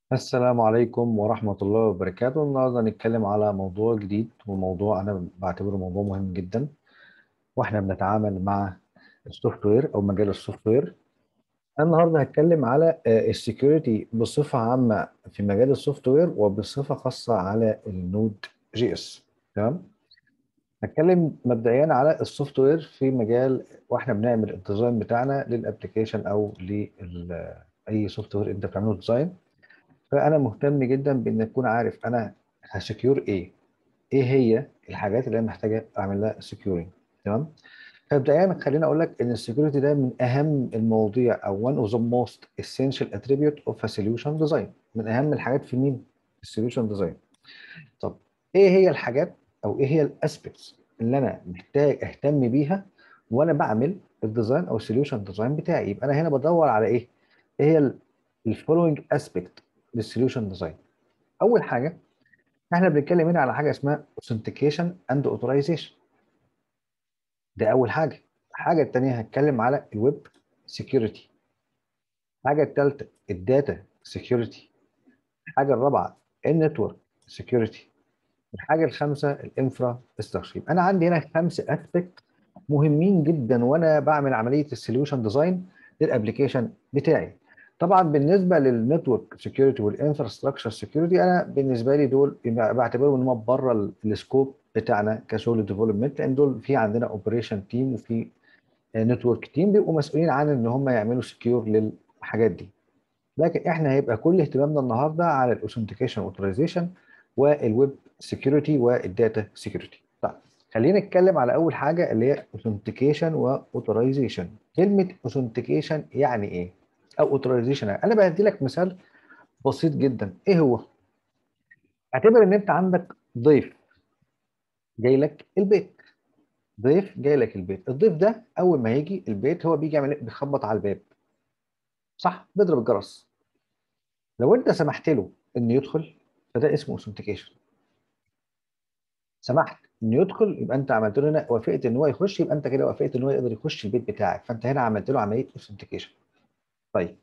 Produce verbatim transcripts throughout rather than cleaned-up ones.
السلام عليكم ورحمة الله وبركاته. النهارده هنتكلم على موضوع جديد، وموضوع أنا بعتبره موضوع مهم جدا وإحنا بنتعامل مع السوفت وير أو مجال السوفت وير. أنا النهارده هتكلم على السكيورتي بصفة عامة في مجال السوفت وير، وبصفة خاصة على النود جي اس. تمام. هتكلم مبدئيا على السوفت وير في مجال واحنا بنعمل الديزاين بتاعنا للابلكيشن او ل اي سوفت وير انت بتعمله ديزاين. فانا مهتم جدا بان اكون عارف انا هسكيور ايه ايه هي الحاجات اللي انا محتاجه اعمل لها سكيورنج. تمام. فمبدئيا خليني اقول لك ان السكيورتي ده من اهم المواضيع او one of the most essential attribute of a solution design. من اهم الحاجات في مين؟ السوليوشن ديزاين. طب ايه هي الحاجات او ايه هي الاسبكتس اللي انا محتاج اهتم بيها وانا بعمل الديزاين او السوليوشن ديزاين بتاعي؟ يبقى انا هنا بدور على ايه؟ ايه هي الفولوينج اسبكت للسوليوشن ديزاين؟ اول حاجه احنا بنتكلم هنا على حاجه اسمها authentication and authorization. ده اول حاجه. الحاجه الثانيه هتكلم على الويب سكيورتي. الحاجه الثالثه الداتا سكيورتي. الحاجه الرابعه النتورك سكيورتي. الحاجه الخامسه الانفرا ستراكشر. يبقى انا عندي هنا خمس اسبكت مهمين جدا وانا بعمل عمليه السوليوشن ديزاين للابلكيشن بتاعي. طبعا بالنسبه للنتورك سكيورتي والانفراستراكشر سكيورتي، انا بالنسبه لي دول بعتبرهم ان هم بره السكوب بتاعنا كشغل ديفلوبمنت، لان دول في عندنا اوبريشن تيم وفي نتورك تيم بيبقوا مسؤولين عن ان هم يعملوا سكيور للحاجات دي. لكن احنا هيبقى كل اهتمامنا النهارده على الاوثنتيكيشن اوثرايزيشن والويب سكيورتي والداتا سكيورتي. طيب خلينا نتكلم على اول حاجه اللي هي اوثنتيكيشن واوثرايزيشن. كلمه اوثنتيكيشن يعني ايه؟ او اوثرايزيشن يعني. انا بدي لك مثال بسيط جدا. ايه هو؟ اعتبر ان انت عندك ضيف جاي لك البيت. ضيف جاي لك البيت. الضيف ده اول ما يجي البيت هو بيجي يعمل ايه؟ بيخبط على الباب، صح؟ بيضرب الجرس. لو انت سمحت له انه يدخل فده اسمه اوثنتيكيشن. سمحت انه يدخل يبقى انت عملت له هنا، وافقت ان هو يخش، يبقى انت كده وافقت ان هو يقدر يخش البيت بتاعك، فانت هنا عملت له عمليه اوثنتيكيشن. طيب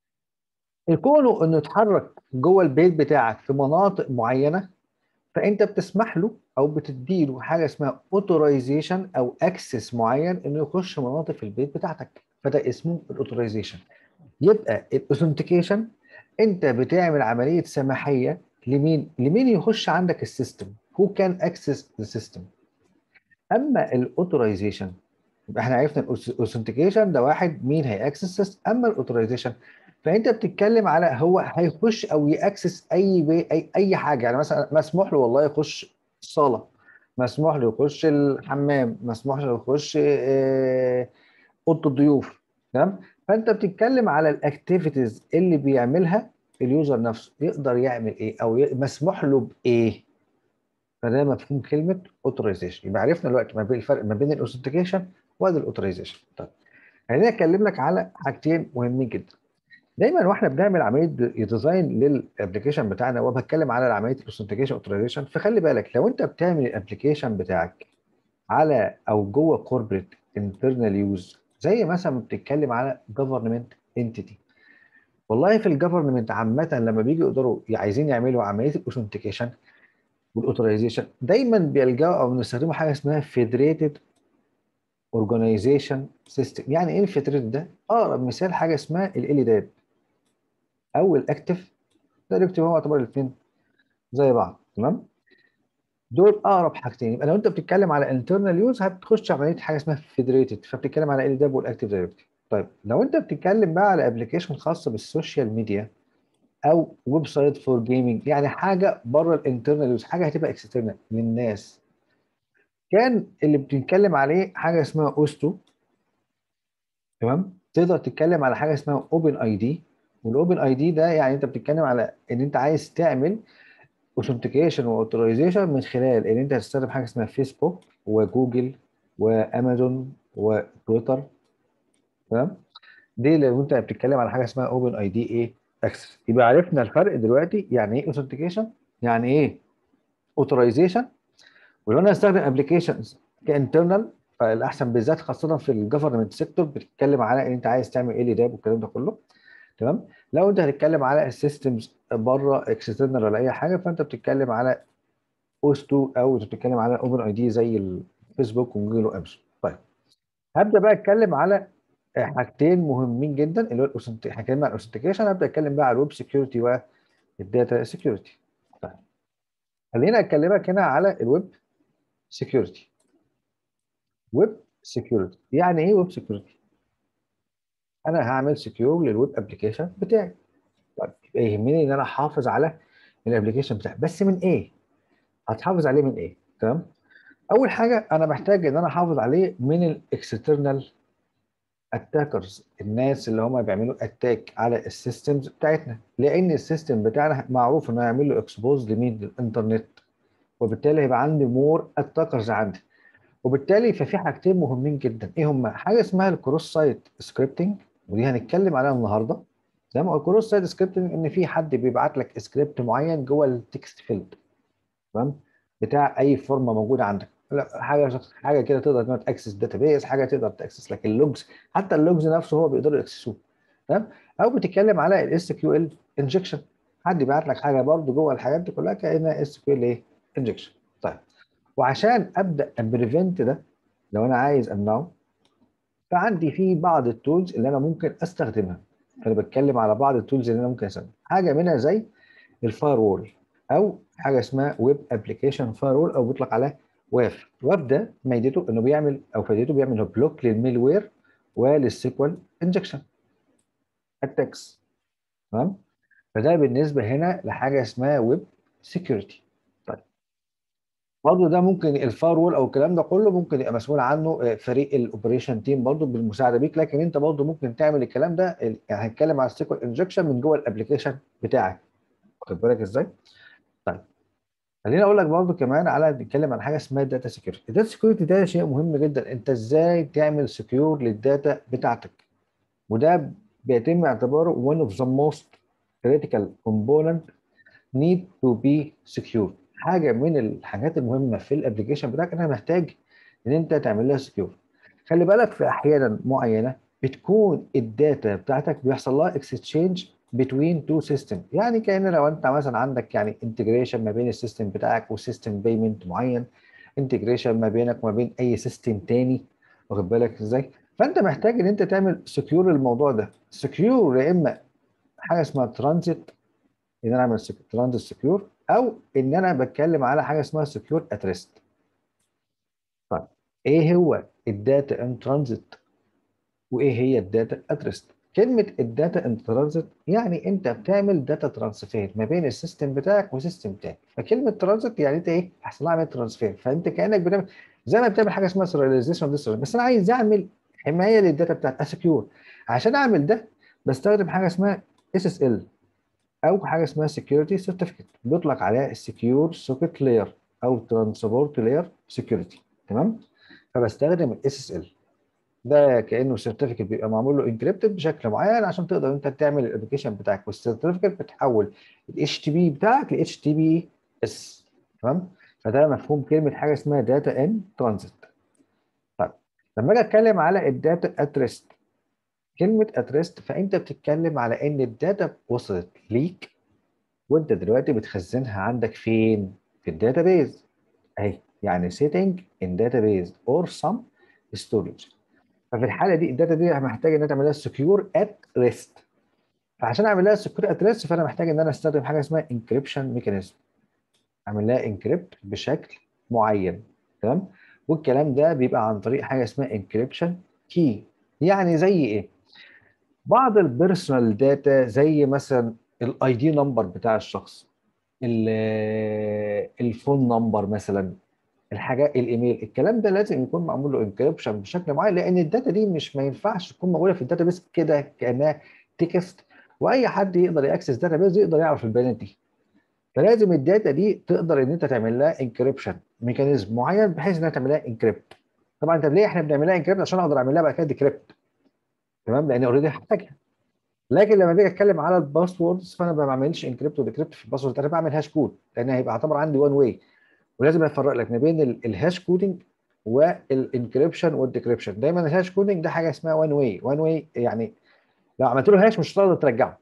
كونه انه يتحرك جوه البيت بتاعك في مناطق معينه، فانت بتسمح له او بتدي له حاجه اسمها اوثورايزيشن او اكسس معين انه يخش مناطق في البيت بتاعتك، فده اسمه الاوثورايزيشن. يبقى الاوثنتيكيشن انت بتعمل عمليه سماحيه لمين؟ لمين يخش عندك السيستم؟ who can access the system. اما الاوثورايزيشن يبقى احنا عرفنا الاوثنتيكيشن ده واحد مين هيأكسس سيستم. اما الاوثورايزيشن فانت بتتكلم على هو هيخش او يأكسس اي بي اي اي حاجه. يعني مثلا مسموح له والله يخش الصاله، مسموح له يخش الحمام، مسموح له يخش آه، اوضه الضيوف. تمام. فانت بتتكلم على الاكتيفيتيز اللي بيعملها اليوزر نفسه، يقدر يعمل ايه او ي- مسموح له بايه. فده مفهوم كلمه اوثرايزيشن. يبقى عرفنا دلوقتي ما بين الفرق ما بين الاوثنتيكيشن والاوثرايزيشن. طيب خليني اكلم لك على حاجتين مهمين جدا. دايما واحنا بنعمل عمليه ديزاين للابلكيشن بتاعنا وبتكلم على عمليه الاوثنتيكيشن اوثرايزيشن، فخلي بالك لو انت بتعمل الابلكيشن بتاعك على او جوه كوربريت انترنال يوز، زي مثلا بتتكلم على جفرمنت انتيتي. والله في الجفرمنت عامه لما بيجي يقدروا عايزين يعملوا عمليه الاوثنتيكيشن والاوثرايزيشن، دايما بيلجأوا او بيستخدموا حاجه اسمها فيدريتد اورجانيزيشن سيستم. يعني ايه الفيدريتد ده؟ اقرب مثال حاجه اسمها ال داب او الاكتف دايركتيف، هو يعتبر الاثنين زي بعض. تمام. دول اقرب حاجتين. يبقى لو انت بتتكلم على انترنال يوز هتخش عمليه حاجه اسمها فيدريتد، فبتتكلم على ال داب والاكتف دايركتيف. طيب لو انت بتتكلم بقى على ابلكيشن خاصه بالسوشيال ميديا او ويب سايت فور جيمنج، يعني حاجه بره الانترنال يوز، حاجه هتبقى اكسترنال للناس، كان اللي بتتكلم عليه حاجه اسمها اوستو. تمام. تقدر تتكلم على حاجه اسمها اوبن اي دي. والاوبن اي دي ده يعني انت بتتكلم على ان انت عايز تعمل اوثنتيكيشن واوثرايزيشن من خلال ان انت هتستخدم حاجه اسمها فيسبوك وجوجل وامازون وتويتر. تمام. دي لو انت بتتكلم على حاجه اسمها اوبن اي دي ايه اكسس. يبقى عرفنا الفرق دلوقتي يعني ايه اوثنتيكيشن، يعني ايه اوثرايزيشن. ولو انا هستخدم ابلكيشنز كانترنال فالاحسن بالذات خاصه في الجفرمنت سيكتور بتتكلم على ان انت عايز تعمل ايه داب والكلام ده كله. تمام. لو انت هتتكلم على السيستمز بره اكسترنال ولا اي حاجه، فانت بتتكلم على اوس اتنين او بتتكلم على اوبن اي دي زي الفيسبوك وجوجل وابس. طيب هبدا بقى اتكلم على حاجتين مهمين جدا، اللي هو الاوثنتيكيشن. هتكلم عن الاوثنتيكيشن، هبدا اتكلم بقى على الويب سكيورتي والداتا سكيورتي. طيب خلينا اكلمك هنا على الويب سكيورتي. ويب سكيورتي يعني ايه ويب سكيورتي؟ انا هعمل سكيور للويب ابلكيشن بتاعي. طيب يبقى يهمني ان انا احافظ على الابلكيشن بتاعي، بس من ايه؟ هتحافظ عليه من ايه؟ تمام. اول حاجه انا محتاج ان انا احافظ عليه من الاكسترنال اتاكرز، الناس اللي هم بيعملوا اتاك على السيستمز بتاعتنا، لان السيستم بتاعنا معروف انه يعمل له اكسبوز لمين؟ للانترنت، وبالتالي هيبقى عندي مور اتاكرز عندي. وبالتالي ففي حاجتين مهمين جدا، ايه هما؟ حاجه اسمها الكروس سايت سكريبتنج، ودي هنتكلم عليها النهارده. زي ما الكروس سايت سكريبتنج ان في حد بيبعت لك سكريبت معين جوه التكست فيلد، تمام، بتاع اي فورمه موجوده عندك. لا حاجه حاجه كده تقدر انها تاكسس داتابيس، حاجه تقدر تاكسس لك اللوجز، حتى اللوجز نفسه هو بيقدروا ياكسسوه، تمام. او بتتكلم على الاس كيو ال انجكشن، حد يبعت لك حاجه برضه جوه الحاجات دي كلها كانها اس كيو ال ايه؟ انجكشن. طيب وعشان ابدا امبريفنت ده، لو انا عايز امنعه، فعندي في بعض التولز اللي انا ممكن استخدمها. فانا بتكلم على بعض التولز اللي انا ممكن استخدمها، حاجه منها زي الفاير وول، او حاجه اسمها ويب ابلكيشن فاير وول، او بيطلق عليه واف. واف ده فايدته انه بيعمل، او فايدته بيعمل بلوك للميل وير وللسيكوال انجكشن اتاكس، تمام. فده بالنسبه هنا لحاجه اسمها ويب سكيورتي. طيب برضه ده ممكن الفاير وول او الكلام ده كله ممكن يبقى مسؤول عنه آه، فريق الاوبريشن تيم برضه بالمساعده بيك، لكن انت برضه ممكن تعمل الكلام ده. ال- يعني هنتكلم على السيكوال انجكشن من جوه الابلكيشن بتاعك، واخد بالك ازاي؟ طيب خليني اقول لك برضه كمان على نتكلم عن حاجه اسمها الداتا سكيورتي. الداتا سكيورتي ده شيء مهم جدا، انت ازاي تعمل سكيور للداتا بتاعتك، وده بيتم اعتباره one of the most critical component need to be secure. حاجه من الحاجات المهمه في الابلكيشن بتاعك انها محتاج ان انت تعمل لها سكيور. خلي بالك في احيانا معينه بتكون الداتا بتاعتك بيحصل لها اكستشينج بين تو سيستم، يعني كأن لو انت مثلا عندك يعني انتجريشن ما بين السيستم بتاعك وسيستم بيمنت معين، انتجريشن ما بينك وما بين اي سيستم تاني، واخد بالك ازاي؟ فانت محتاج ان انت تعمل سكيور للموضوع ده. سكيور يا اما حاجه اسمها ترانزيت، ان انا اعمل ترانزيت سكيور، او ان انا بتكلم على حاجه اسمها سكيور ات ريست. طيب ايه هو الداتا ان ترانزيت وايه هي الداتا ات ريست؟ كلمه الداتا ان ترانزيت يعني انت بتعمل داتا ترانسفير ما بين السيستم بتاعك وسيستم تاني. فكلمه ترانزيت يعني انت ايه؟ هيحصل لها عمليه ترانسفير، فانت كانك بتعمل زي ما بتعمل حاجه اسمها سيرياليزيشن، بس انا عايز اعمل حمايه للداتا بتاعتي اسكيور. عشان اعمل ده بستخدم حاجه اسمها اس اس ال، او حاجه اسمها سكيورتي سيرتيفيكت، بيطلق عليها السكيور سوكيت لاير او ترانسبورت لاير سكيورتي، تمام. فبستخدم الاس اس ال ده كانه سيرتيفيكت بيبقى معمول له انكريبتد بشكل معين عشان تقدر انت تعمل الابلكيشن بتاعك، والسيرتيفيكت بتحول الاتش تي بي بتاعك ل اتش تي بي اس، تمام. فده مفهوم كلمه حاجه اسمها داتا ان ترانزيت. طيب لما اجي اتكلم على الداتا ات ريست، كلمه ات ريست فانت بتتكلم على ان الداتا وصلت ليك وانت دلوقتي بتخزنها عندك فين؟ في الداتابيز اهي، يعني sitting in database or some storage. ففي الحاله دي الداتا دي محتاج ان انا تعمل لها سكيور ات ريست. فعشان اعمل لها سكيور ات ريست فانا محتاج ان انا استخدم حاجه اسمها انكريبشن ميكانيزم، اعمل لها انكريبت بشكل معين، تمام. والكلام ده بيبقى عن طريق حاجه اسمها انكريبشن كي. يعني زي ايه؟ بعض البيرسونال داتا زي مثلا الاي دي نمبر بتاع الشخص، ال- الفون نمبر مثلا، الحاجات الايميل، الكلام ده لازم يكون معمول له انكريبشن بشكل معين، لان الداتا دي مش ما ينفعش تكون موجوده في الداتابيس كده كانها تكست، واي حد يقدر ياكسس داتابيس يقدر يعرف البيانات دي. فلازم الداتا دي تقدر ان انت تعمل لها انكريبشن ميكانيزم معين بحيث انها تعمل لها انكريبت. طبعا طب ليه احنا بنعمل لها انكريبت؟ عشان اقدر اعمل لها بعد كده ديكريبت، تمام، لان اوريدي هحتاجها. لكن لما باجي اتكلم على الباسوردز فانا ما بعملش انكريبت وديكريبت في الباسورد، انا بعمل هاش كود، لان هيبقى يعتبر عندي وان واي، ولازم افرق لك ما بين ال- الهاش كودنج والانكريبشن والديكريبشن. دايما الهاش كودنج ده حاجه اسمها وان واي، وان واي يعني لو عملت له هاش مش هتقدر ترجعه،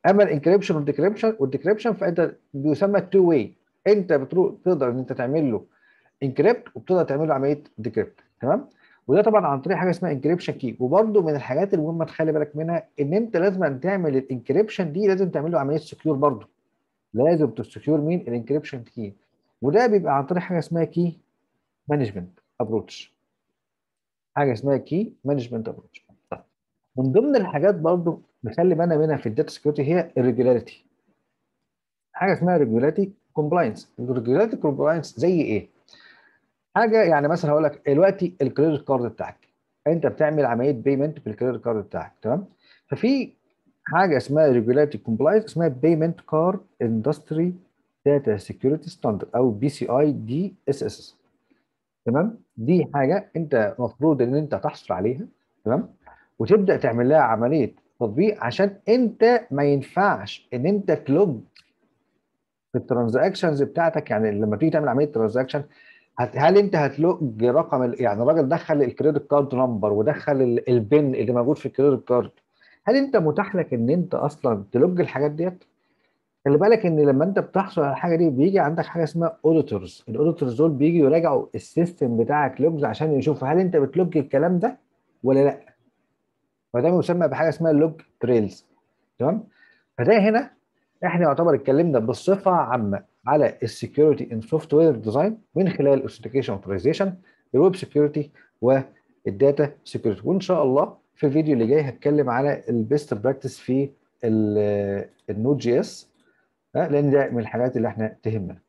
اما الانكريبشن والديكريبشن والديكريبشن فانت بيسمى تو واي، انت بتروح تقدر ان انت تعمل له انكريبت وبتقدر تعمل له عمليه ديكريبت. تمام. وده طبعا عن طريق حاجه اسمها انكريبشن كي. وبرده من الحاجات المهمه تخلي بالك منها ان انت لازم تعمل الانكريبشن دي، لازم تعمل له عمليه سكيور برده، لازم تسكيور مين؟ الانكريبشن كي. وده بيبقى عن طريق حاجه اسمها كي مانجمنت ابروتش، حاجه اسمها كي مانجمنت ابروتش. من ضمن الحاجات برضو نخلي بالنا منها في الداتا سكيورتي هي الريجولاريتي، حاجه اسمها ريجولاريتي كومبلاينس. الريجولاريتي كومبلاينس زي ايه؟ حاجه يعني مثلا هقول لك دلوقتي الكريدت كارد بتاعك، انت بتعمل عمليه بيمنت بالكريدت كارد بتاعك، تمام؟ ففي حاجه اسمها ريجولاريتي كومبلاينس اسمها بيمنت كارد اندستري داتا سكيورتي ستاندرد او بي سي اي دي اس اس. تمام. دي حاجه انت المفروض ان انت تحصل عليها، تمام، وتبدا تعمل لها عمليه تطبيق عشان انت ما ينفعش ان انت تلوج في الترانزاكشنز بتاعتك. يعني لما تيجي تعمل عمليه ترانزاكشن، هل انت هتلوج رقم ال- يعني الراجل دخل الكريدت كارد نمبر ودخل ال- البن اللي موجود في الكريدت كارد، هل انت متاح لك ان انت اصلا تلوج الحاجات ديت؟ خلي بالك ان لما انت بتحصل على الحاجه دي بيجي عندك حاجه اسمها اوديتورز، الاوديتورز دول بيجوا يراجعوا السيستم بتاعك لوجز عشان يشوفوا هل انت بتلوج الكلام ده ولا لا. فده يسمى بحاجه اسمها لوج تريلز. تمام. فده هنا احنا يعتبر اتكلمنا بصفه عامه على السكيورتي ان سوفت وير ديزاين من خلال الاوثنتيكيشن اوثرايزيشن، الويب سكيورتي، والداتا سكيورتي. وان شاء الله في الفيديو اللي جاي هتكلم على البيست براكتس في النود جي اس، لان ده من الحاجات اللي احنا تهمنا.